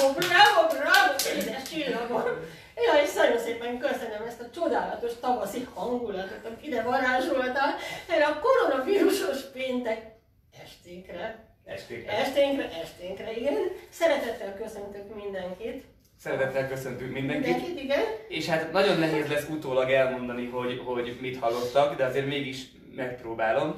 bravo, édes csillagom! Ja, és nagyon szépen köszönöm ezt a csodálatos tavaszi hangulatot, amit ide varázsoltál erre a koronavírusos péntek esténkre. Esténkre, igen. Szeretettel köszöntök mindenkit. Szeretettel köszöntünk mindenkit. Igen. És hát nagyon nehéz lesz utólag elmondani, hogy mit hallottak, de azért mégis megpróbálom.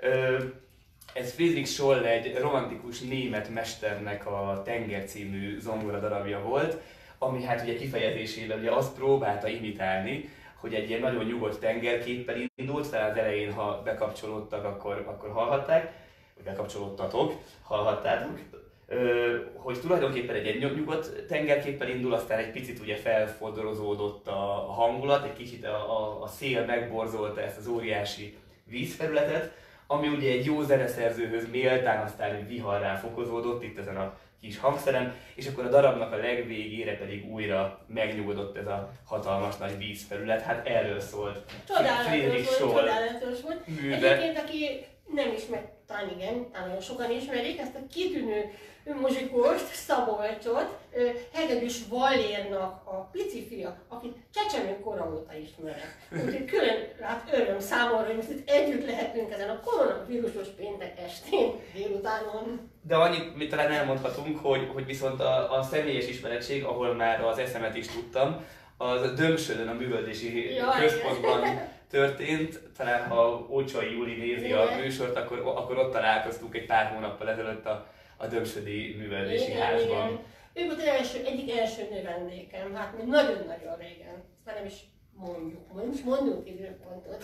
Ez Friedrich Scholl, egy romantikus német mesternek a Tenger című zongoradarabja volt, ami hát ugye kifejezésével ugye azt próbálta imitálni, hogy egy ilyen nagyon nyugodt tengerképpel indult, tehát az elején, ha bekapcsolódtak, akkor hallhatták, vagy bekapcsolódtatok, hallhattátok, hogy tulajdonképpen egy ilyen nyugodt tengerképpel indul, aztán egy picit ugye felfodorozódott a hangulat, egy kicsit a szél megborzolta ezt az óriási vízfelületet, ami ugye egy jó zeneszerzőhöz méltán aztán egy viharrá fokozódott itt ezen a kis hangszeren, és akkor a darabnak a legvégére pedig újra megnyugodott ez a hatalmas nagy vízfelület. Hát erről szólt Friedrich Scholl műve. Egyébként, aki nem ismer, talán igen, nagyon sokan ismerik, ezt a kitűnő muzsikust, Szabolcsot, Hegedűs Vallérnak a pici fia, akit csecsemő kora óta ismerek. Úgyhogy külön öröm számomra, hogy most itt együtt lehetünk ezen a koronavírusos péntek estén, délutánon. De annyit mit talán elmondhatunk, hogy viszont a személyes ismerettség, ahol már az eszemet is tudtam, az Dömsödön, a művelődési központban történt. Talán ha Ócsai Júli nézi a műsort, akkor ott találkoztunk egy pár hónappal ezelőtt a Dömsödi művelődési házban. Igen. Ő volt egyik első növendékem, hát még nagyon-nagyon régen. Már nem is mondjuk időpontot.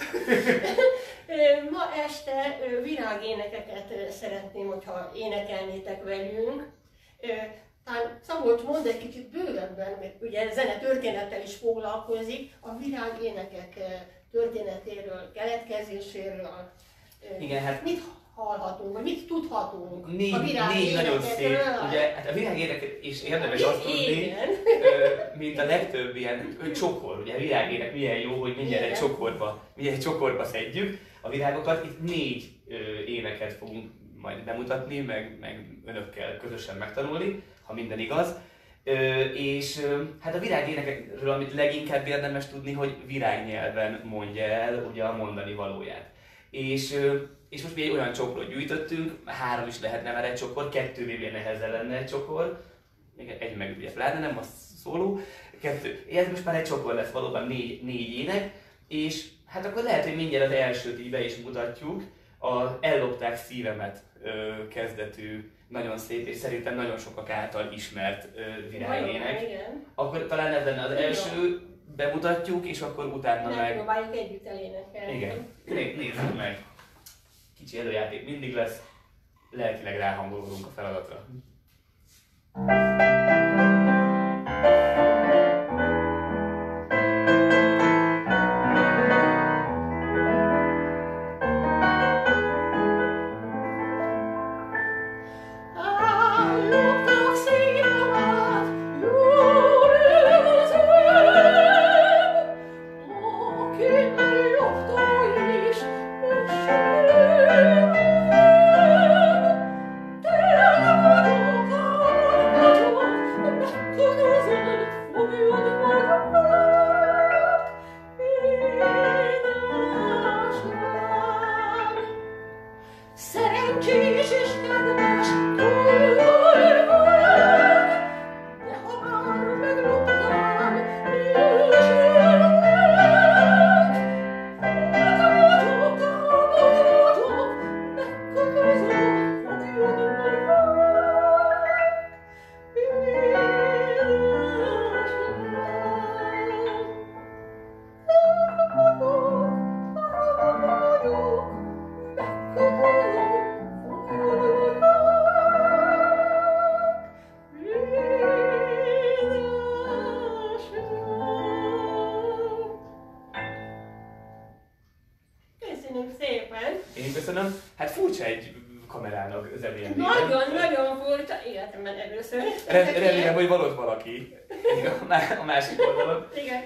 Ma este virágénekeket szeretném, hogyha énekelnétek velünk. Talán Szabolcs mond egy kicsit bővebben, mert ugye zenetörténettel is foglalkozik, a virágénekek történetéről, keletkezéséről. Igen, hát mit hallhatunk, vagy mit tudhatunk a négy nagyon szép, ugye, hát a virágének is érdemes azt tudni, mint a legtöbb ilyen csokor, ugye a virágének milyen jó, hogy mindjárt egy csokorba szedjük a virágokat. Itt 4 éneket fogunk majd bemutatni, meg önökkel közösen megtanulni, ha minden igaz. És hát a virágénekről, amit leginkább érdemes tudni, hogy virágnyelven mondja el ugye a mondani valóját. És most mi egy olyan csokrot gyűjtöttünk, 3 is lehetne már egy csokor, 2 még nehezen lenne egy csokor, még egy meg ugye pláne nem, az szóló, 2. Ez most már egy csokor lesz, valóban 4 ének, és hát akkor lehet, hogy mindjárt az elsőt így be is mutatjuk, a Ellopták szívemet kezdetű, nagyon szép és szerintem nagyon sokak által ismert virágének. Akkor talán ez lenne az első, bemutatjuk, és akkor utána meg... Megpróbáljuk együtt elénekelni. Igen, nézzük meg. Kicsi előjáték mindig lesz, lelkileg ráhangolódunk a feladatra. Én köszönöm. Hát furcsa egy kamerának zenélni. Nagyon furcsa, életemben először. Remélem, hogy valaki a másik oldalon. Igen.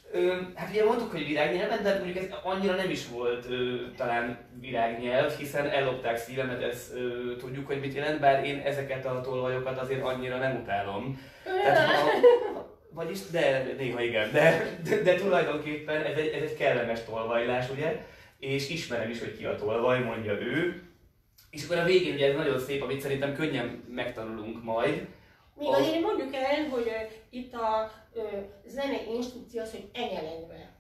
Hát ugye mondtuk, hogy virágnyelven, de mondjuk ez annyira nem is volt talán virágnyelv, hiszen ellopták szívemet, ezt tudjuk, hogy mit jelent, bár én ezeket a tolvajokat azért annyira nem utálom. Tehát, vagyis, de néha igen, de tulajdonképpen ez egy kellemes tolvajlás, ugye? És ismerem is, hogy ki a tolvaj, mondja ő. És akkor a végén ugye ez nagyon szép, amit szerintem könnyen megtanulunk majd. Még azért mondjuk el, hogy itt a zenei instrukció az, hogy enyelegve.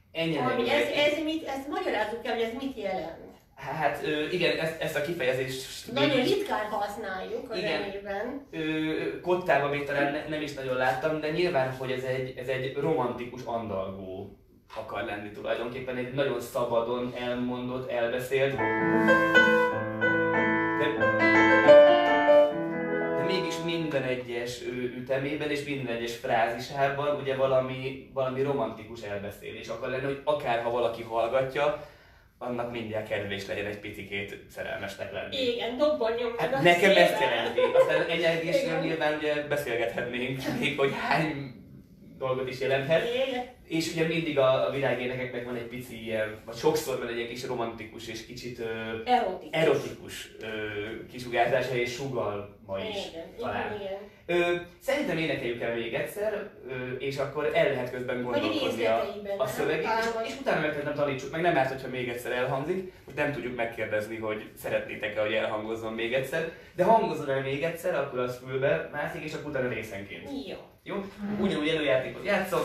Ezt magyarázzuk el, hogy ez mit jelent. Hát igen, ezt a kifejezést... Nagyon ritkán használjuk a zenében. Kottában még talán nem is nagyon láttam, de nyilván, hogy ez egy romantikus andalgó akar lenni tulajdonképpen, egy nagyon szabadon elmondott, elbeszélt. De mégis minden egyes ütemében és minden egyes frázisában ugye valami romantikus elbeszélés akar lenni, hogy akárha valaki hallgatja, annak mindjárt kedvés legyen egy picikét szerelmesnek lenni. Igen, dobbanjon meg hát nekem ezt jelenti. Aztán egyelgésről nyilván ugye beszélgethetnénk még, hogy hány dolgot is jelenthet. Igen. És ugye mindig a virágénekeknek van egy pici ilyen, vagy sokszor van egy ilyen kis romantikus és kicsit erotikus kisugárzása és sugalma is talán. Igen. Szerintem énekeljük el még egyszer, és akkor el lehet közben gondolkodni a szövegét, és utána megkezdem tanítsuk meg, nem árt, hogyha még egyszer elhangzik, most nem tudjuk megkérdezni, hogy szeretnétek-e, hogy elhangozzon még egyszer, de hangozzon el még egyszer, akkor az fülbe mászik, és akkor utána részenként. Jó. Jó? Ugyanúgy előjátékot játszom.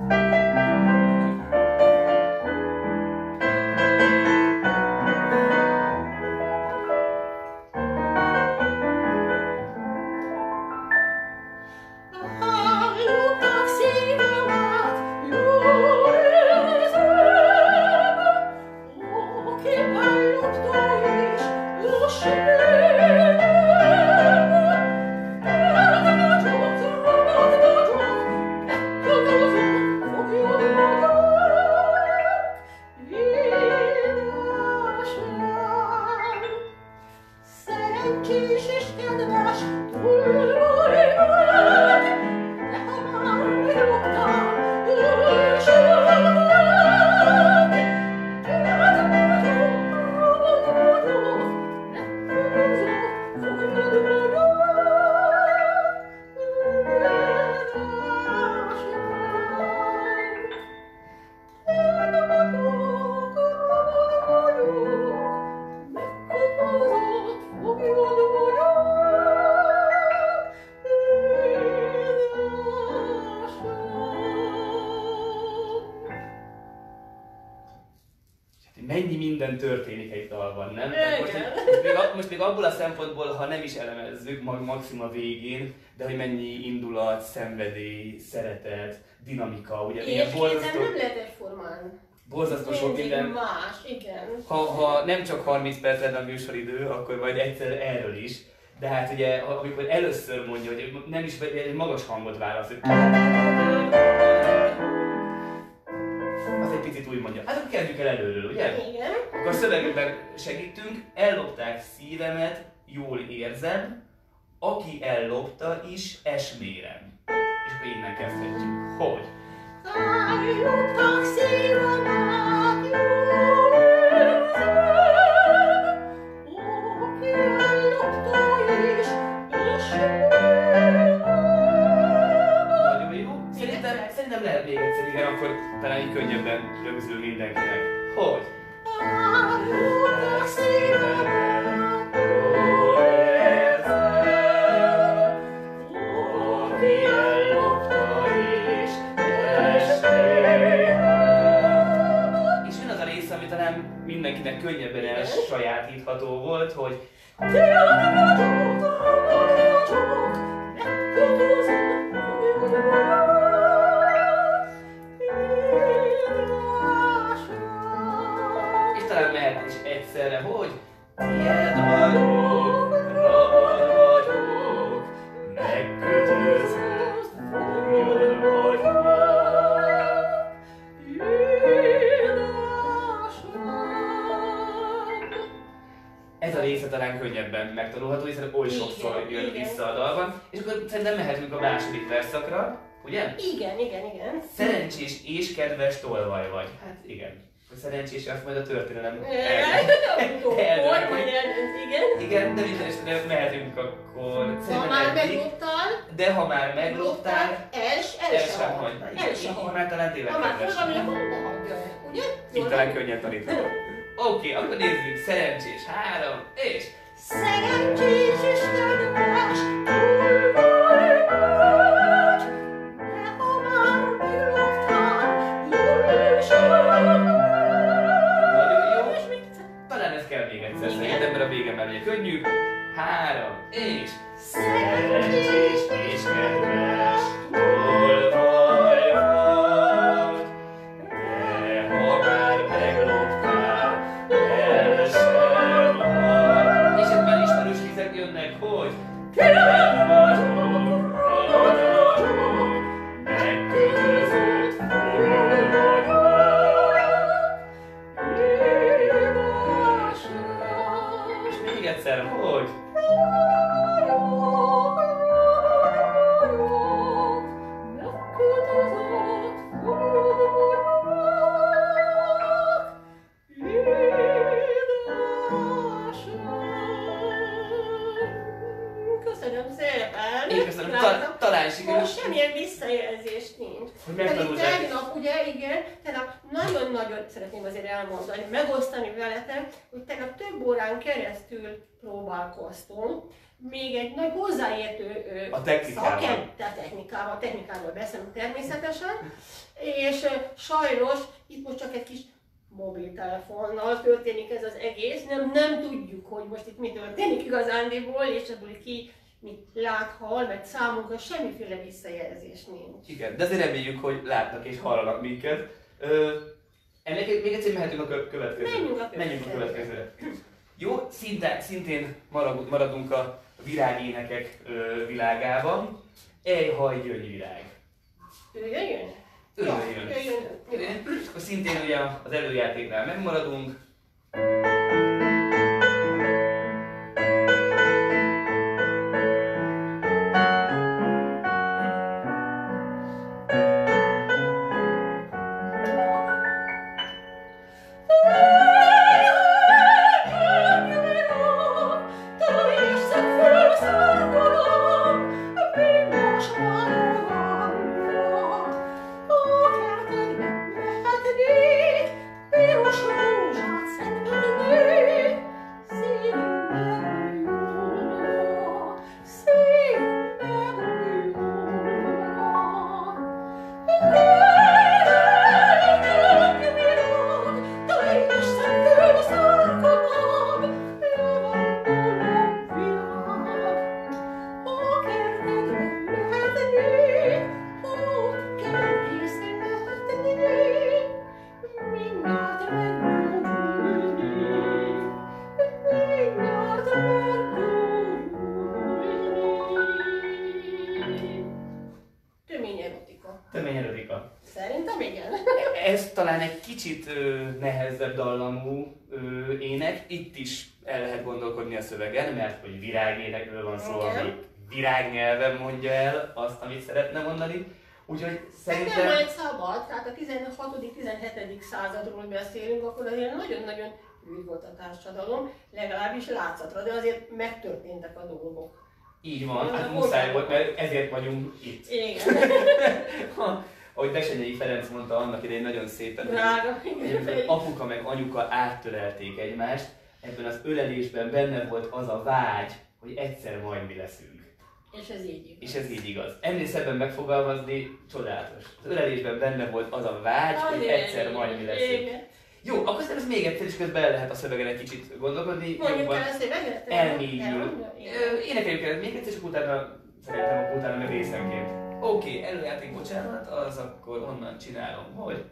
Mennyi minden történik egy dalban, nem? Most még abból a szempontból, ha nem is elemezzük maximum a végén, de hogy mennyi indulat, szenvedély, szeretet, dinamika, ugye ilyen borzasztó... nem lehet egyformán. Borzasztó sok minden. Más, igen. Ha nem csak 30 perc lenne a műsoridő, akkor majd egyszer erről is. De hát ugye, amikor először mondja, hogy nem is egy magas hangot választ, az egy picit úgy mondja. Hát akkor kezdjük el előről, ugye? Igen. Akkor a szövegben segítünk, ellopták szívemet, jól érzem, aki ellopta is, esmérem. És akkor innen kezdhetjük. Hogy? Ellopták szívemet, jól érzem, aki ellopta is, esmérem. Nagyon jó. Szerintem lehet még egyszer, igen, akkor talán így könnyebben rögzül mindenkinek. Hogy? Ellopták szívemet, jól érzem, aki ellopta is, esmérem. És jön az a rész, ami talán mindenkinek könnyebben elsajátítható volt, hogy és talán mehet is egyszerre, hogy tiéd vagyok, rabad vagyok, megkötözött foglyod vagyok. Ez a része talán könnyebben megtanulható, hiszen oly sokszor jön vissza a dalban. És akkor szerintem mehetünk a második verszakra, Ugye? Igen. Szerencsés és kedves tolvaj vagy. Hát igen. A szerencsés, azt majd a történelem Igen, de minden esetben mehetünk akkor. Ha már megloptál. De ha már megloptál, el sem hagy. Már talán tényleg kedves. Ha már fogadom, hagyja el, ugye? Így talán könnyen tanítanak. Oké, akkor nézzük. Szerencsés 3 és... Szerencsés és kedves, tolvaj vagy, de ha már megloptál, jól is talán ez kell még egyszer szerintem, mert a vége már ugye könnyű. 3 és... Szerencsés és kedves, tolvaj vagy, de ha már megloptál, el sem hagy. És ebben ismerős vizek jönnek, hogy... Nem vagyok, megkötözött fog vagyok. És még egyszer, hogy... Köszönöm szépen! Én köszönöm, talán sikerült. Most semmilyen visszajelzés nincs. Hogy Pedig megtanultál. tegnap, ugye, igen, tegnap nagyon-nagyon szeretném azért elmondani, megosztani veletek, hogy tegnap több órán keresztül próbálkoztunk, még egy nagy hozzáértő technikáról beszélünk természetesen, és sajnos itt most csak egy kis mobiltelefonnal történik ez az egész, nem tudjuk, hogy most itt mi történik igazándiból, és ebből ki mit lát, hall, mert számunkra semmiféle visszajelzés nincs. Igen, de azért reméljük, hogy látnak és hallanak minket. Még egyszer mehetünk a következőre. Menjünk a következőre. Jó, szintén maradunk a virágénekek világában. Ejhaj gyöngyvirág. Ő jöjjön? Ő jöjjön. Akkor szintén ugye az előjátéknál megmaradunk. Szerintem igen. Ez talán egy kicsit nehezebb dallamú ének. Itt is el lehet gondolkodni a szövegen, mert hogy virágénekről van szó, ami virágnyelven mondja el azt, amit szeretne mondani. Úgyhogy szerintem... Nem majd szabad, tehát a 16.-17. századról beszélünk, akkor azért nagyon-nagyon rövid volt a társadalom, legalábbis látszatra, de azért megtörténtek a dolgok. Így van, hát muszáj volt, mert ezért vagyunk itt. Igen. Ahogy Besenyei Ferenc mondta annak idején nagyon szépen, Drága, hogy apuka meg anyuka áttölelték egymást, ebben az ölelésben benne volt az a vágy, hogy egyszer majd mi leszünk. És ez így igaz. És ez így igaz. Ennél szebben megfogalmazni csodálatos. Az ölelésben benne volt az a vágy, hogy egyszer majd mi leszünk. Igen. Jó, akkor szerintem ez még egyszer, és közben el lehet a szövegen egy kicsit gondolkodni. Mondjuk el a szöveget? Elmélyül. Énekeljük el még egyszer, és utána szerintem utána meg részenként. Oké, előjáték, bocsánat, az akkor onnan csinálom, hogy...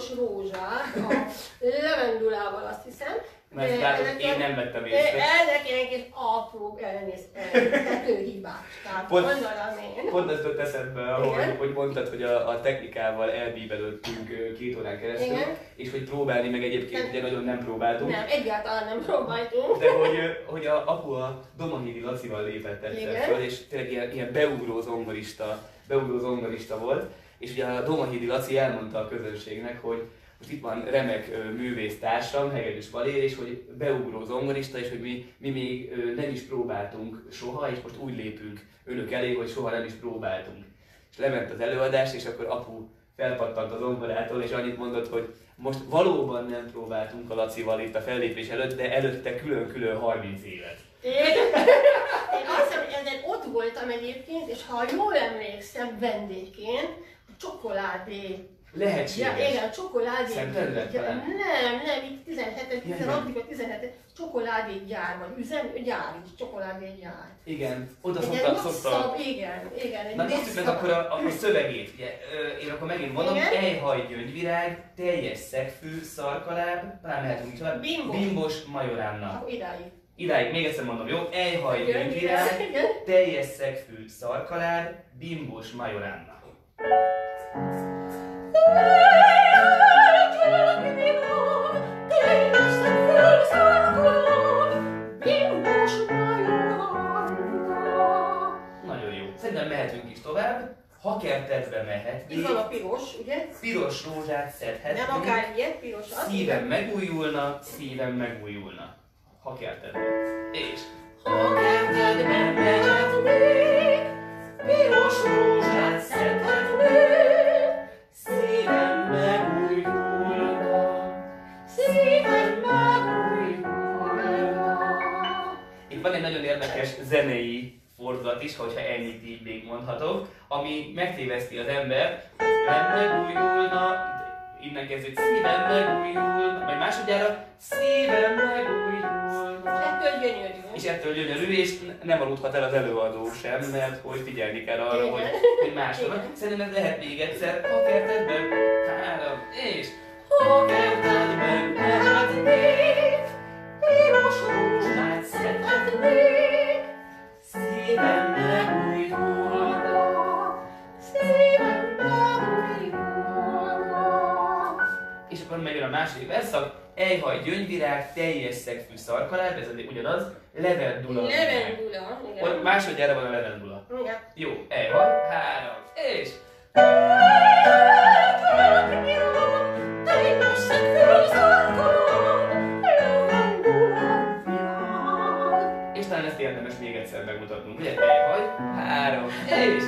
piros rózsát, a levendulával azt hiszem. Mert látod, én nem vettem észre. Ezek ilyen kis apró tetőhibák. Pont ez jutott eszembe, hogy mondtad, hogy a technikával elbívelődtünk 2 órán keresztül, igen. És hogy próbálni, meg egyébként ugye nagyon nem próbáltunk. Nem, egyáltalán nem próbáltunk. De hogy a apu a Domahidi Lacival lépett egyszer föl, és tényleg ilyen beugró zongorista volt. És ugye a Domahidi Laci elmondta a közönségnek, hogy most itt van remek művésztársam, Hegedűs Valér, és hogy beugró zongorista, és hogy mi még nem is próbáltunk soha, és most úgy lépünk önök elé, hogy soha nem is próbáltunk. És lement az előadás, és akkor apu felpattant a zongorától, és annyit mondott, hogy most valóban nem próbáltunk a Lacival itt a fellépés előtt, de előtte külön-külön 30 évet. Én azt hiszem, hogy ezen ott voltam egyébként, és ha jól emlékszem, vendégként, csokoládé. Lehetséges. Ja, igen, csokoládé. Szentendrek? Nem, itt 17. Csokoládégyár, vagy gyár, csokoládégyár. Igen, oda szoktam. Igen. Na nézzük meg akkor a szövegét. Ugye, én akkor megint mondom, ejhaj, gyöngyvirág, teljes szegfű, szarkaláb, talán mehetünk tovább, bimbos majoránna. Akkor Idáig, még egyszer mondom, jó? Ejhaj, gyöngyvirág, teljes szegfű, szarkaláb, bimbos majoránna. Nagyon jó. Szerintem mehetünk is tovább. Ha kertedbe mehetnék. Itt van a piros, ugye? Piros rózsát szedhetnék. Nem akár ilyet, piros az. Szívem megújulna. Ha kertedbe. És... Ha kertedbe mehetnék, piros rózsát szedhetnék. Szívem megújulna. Itt van egy nagyon érdekes zenei fordulat is, hogyha ennyit így még mondhatok, ami megtéveszti az ember. Szívem megújulna, innen kezdődik, szívem megújulna, majd másodjára szívem megújulna. És ettől gyönyörű, és nem aludhat el az előadó sem, mert hogy figyelni kell arra, hogy másra van. Szerintem ez lehet még egyszer, ha kertedben, 3, és... Ha kertedben mehetnék, piros rózsát szedhetnék, szívem megújulna, és akkor megjön a második verszak, ejhaj, gyöngyvirág, teljes szegfű, szarkaláb, ez ugyanaz, levendula. Levendula, igen. Ott másodjára van a levendula. Igen. Jó, ejhaj, 3, és... És talán ezt érdemes még egyszer megmutatnunk, ugye? Ejhaj, 3, és...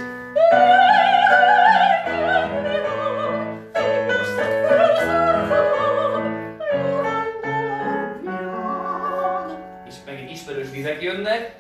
És megint ismerős vizek jönnek.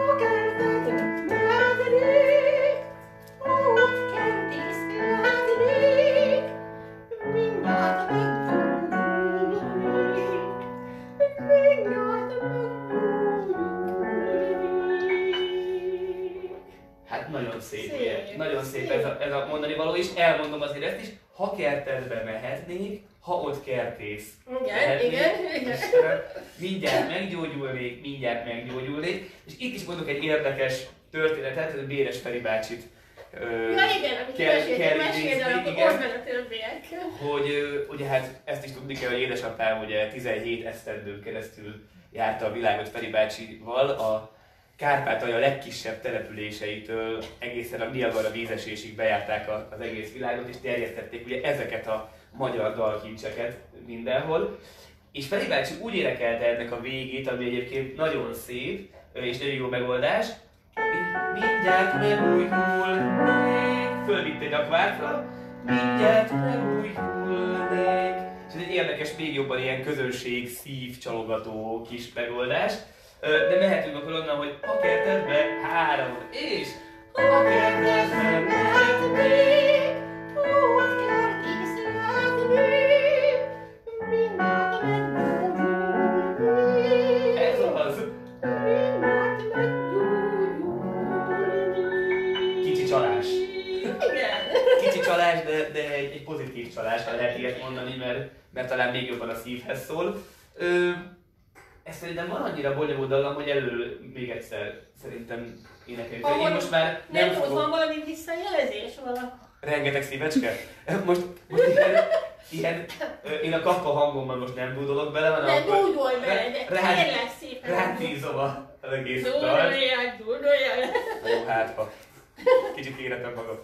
Hát nagyon szép, ugye? Nagyon szép ez a mondani való is. Elmondom azért ezt is. Ha kertedbe mehetnék, ha ott kertész. Igen. Istenem, mindjárt meggyógyulnék. És itt is mondok egy érdekes történetet, Béres Feri bácsit. Mesélj el, akkor ott a többiek. Hogy ugye hát ezt is tudni kell, hogy édesapám ugye 17 esztendőn keresztül járta a világot Feri bácsival, a Kárpátalja legkisebb településeitől egészen a Niagara vízesésig bejárták az egész világot, és terjesztették ugye ezeket a magyar dalkincseket mindenhol. És Feri bácsi úgy énekelte ennek a végét, ami egyébként nagyon szép, és nagyon jó megoldás. Mindjárt megújulnék, fölvitt egy akvártra, mindjárt megújulnék. És ez egy érdekes, még jobban ilyen közönség, szívcsalogató kis megoldás. De mehetünk akkor onnan, hogy ha kertedbe, 3, és ha kertedbe mehetnék, ott kertészhetnék, mindjárt meggyógyulnék. Ez az! Mindjárt meggyógyulnék. Kicsi csalás. Igen. Kicsi csalás, de egy pozitív csalás, ha lehet ilyet mondani, mert talán még jobban a szívhez szól. Ez szerintem van annyira bonyolult dallam, hogy előről még egyszer szerintem énekeljük. Én most már nem fogok... Van valami visszajelzés? Rengeteg szívecske? Most ilyen, én a kappa hangommal most nem dúdolok bele, hanem ne dúdolj bele, de kérlek szépen. Rátízom az egész dalt. Dúdoljál. Na jó, hát ha. Kicsit éretem magam.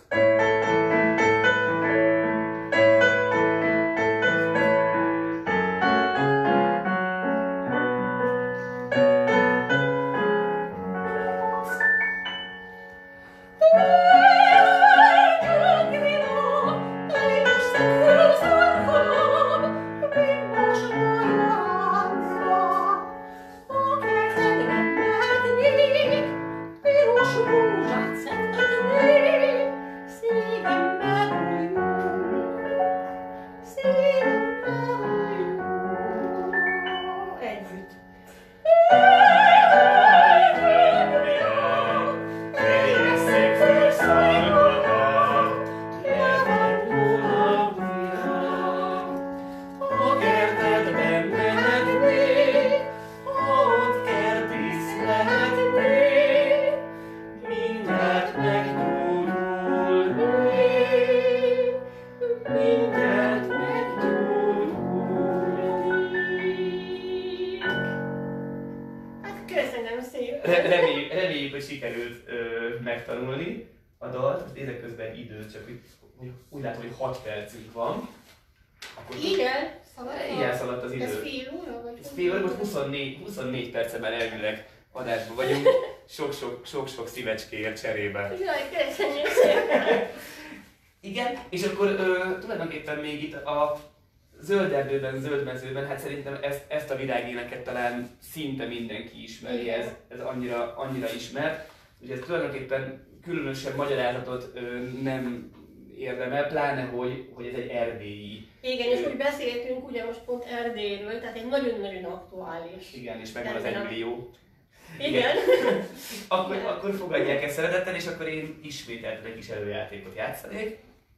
Reméljük, hogy sikerült megtanulni a dalt. Nézzek közben egy időt, csak úgy látom, hogy 6 percünk van. Akkor igen, szaladt az idő. Ez fél óra? Vagy ez fél óra, most 24 percben elvileg adásban vagyunk. Sok-sok szívecskéért cserébe. Jaj, köszönjük szépen! Igen, és akkor tulajdonképpen még itt a zöld erdőben, zöld mezőben, hát szerintem ezt a virágéneket talán szinte mindenki ismeri, ez annyira ismert. Ugye ez tulajdonképpen különösebb magyarázatot nem érdemel, pláne hogy ez egy erdélyi. Igen, és úgy beszéltünk ugye most pont Erdélyről, tehát egy nagyon-nagyon aktuális. Igen, és megvan az embrió. Igen. Akkor fogadják ezt szeretettel, és akkor én ismételten egy kis előjátékot játszanék.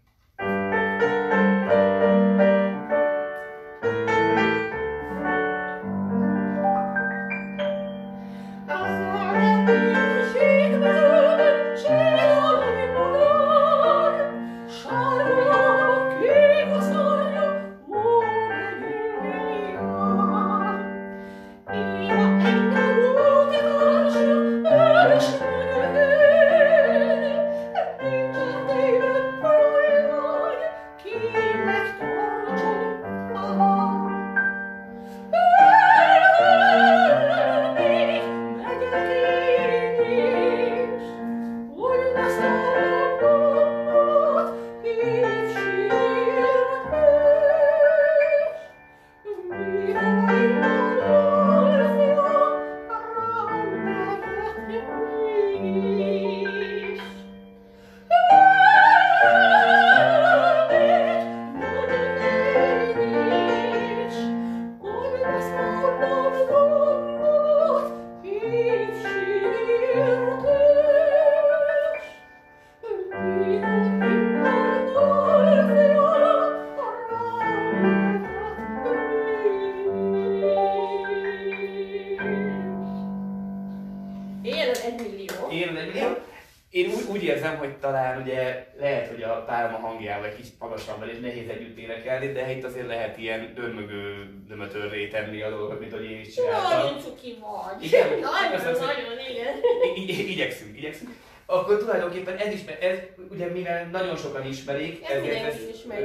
Én úgy érzem, hogy talán ugye lehet, hogy a pálma hangjával egy kicsit magasabb, és nehéz együtt énekelni, de itt azért lehet ilyen dörmögő dömötörré tenni a dolgokat, mint hogy én is csináltam. Nagyon cuki vagy. Igen? Nagyon, igen. Igyekszünk. Akkor tulajdonképpen ez ugye mivel nagyon sokan ismerik, ezért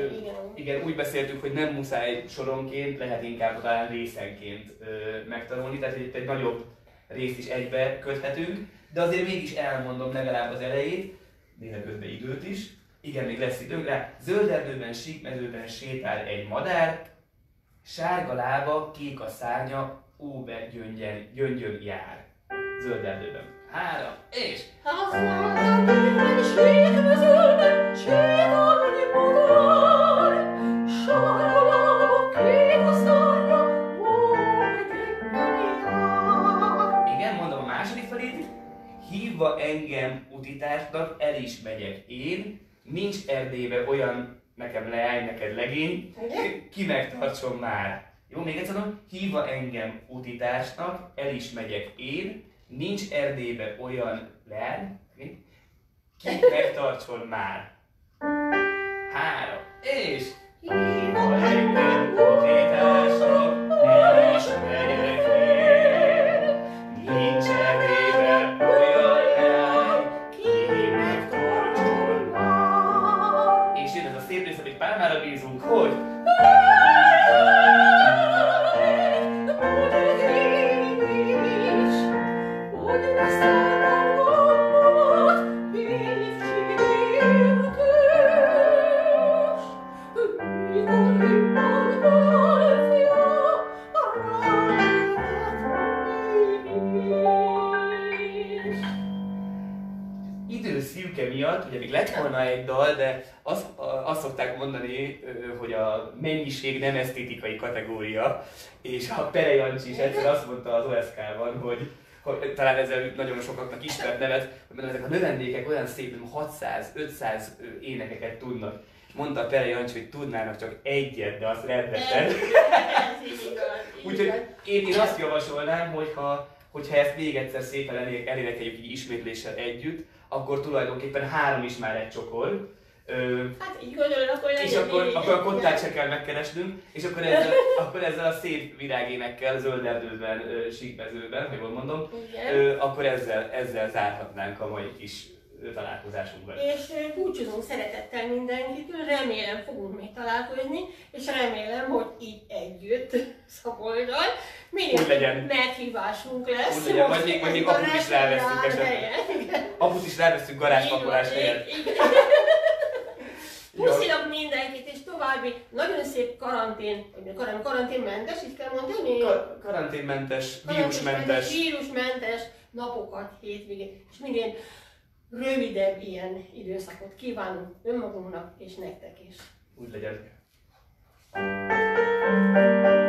igen, úgy beszéltük, hogy nem muszáj soronként, lehet inkább talán részenként megtanulni, tehát itt egy nagyobb részt is egybe köthetünk, de azért mégis elmondom legalább az elejét, nézek közben időt is, igen, még lesz időnk rá. Zöld erdőben, síkmezőben sétál egy madár, sárga lába, kék a szárnya, óbe gyöngyön jár. Zöld erdőben. 3, és... A zöld erdőben, síkmezőben sétál egy madár, sárga lába, kék a szárnya, óbe gyöngyön jár. Igen, mondom a második felét. Hívva engem utitársnak, is megyek én, nincs Erdélybe olyan, nekem leány, neked legény, ki megtartson már. Jó, még egyszer mondom, hívva engem utitársnak, el is megyek én, nincs Erdélybe olyan leány, ki megtartson már. 3, és hívva engem utitársnak, el is megyek én, nincs Erdélybe olyan leány, ki megtartson már. És jön ez a szép rész, amit Pálmára bízunk, hogy időszűke miatt, ugye még lett volna egy dal, de azt szokták mondani, hogy a mennyiség nem esztétikai kategória, és a Pere Jancsi is egyszer azt mondta az OSK-ban, hogy talán ezzel nagyon sokaknak ismert nevet, hogy ezek a növendékek olyan szép, 600-500 énekeket tudnak. És mondta a Pere Jancsi, hogy tudnának csak egyet, de azt rendesen. Úgyhogy én azt javasolnám, hogyha ezt még egyszer szépen elénekeljük így ismétléssel együtt, akkor tulajdonképpen 3 is már egy csokor. Hát így gondolod, akkor és akkor a kottát se kell megkeresnünk, és akkor ezzel a szép virágénekkel, zöld erdőben, síkmezőben, ha jól mondom, akkor ezzel zárhatnánk a mai kis találkozásunkat. És búcsúzunk szeretettel mindenkitől, remélem fogunk még találkozni, és remélem, hogy így együtt Szabolcsal minél meghívásunk lesz. Úgy legyen, majd még aput is ráveszünk esetleg. Aput is ráveszünk garázspakolás helyett. Puszilak mindenkit, és további nagyon szép karanténmentes, itt kell mondani? Karanténmentes, vírusmentes napokat, hétvégén, és minél rövidebb ilyen időszakot kívánunk önmagunknak és nektek is. Úgy legyen.